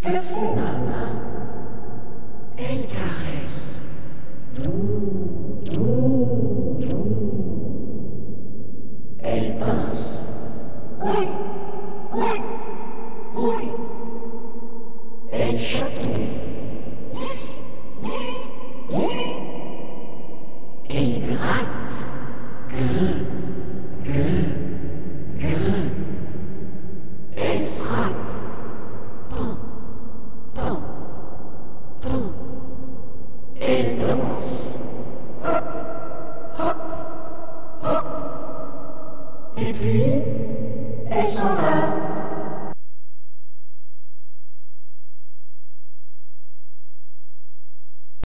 Que fait ma main? Elle caresse. Doux, doux, doux. Elle pince. Oui, oui, oui. Elle chatouille. Oui, oui, oui. Elle gratte. Grrr, grrr, grrr. Elle frappe. Pan, pan, pan. Elle danse. Hop,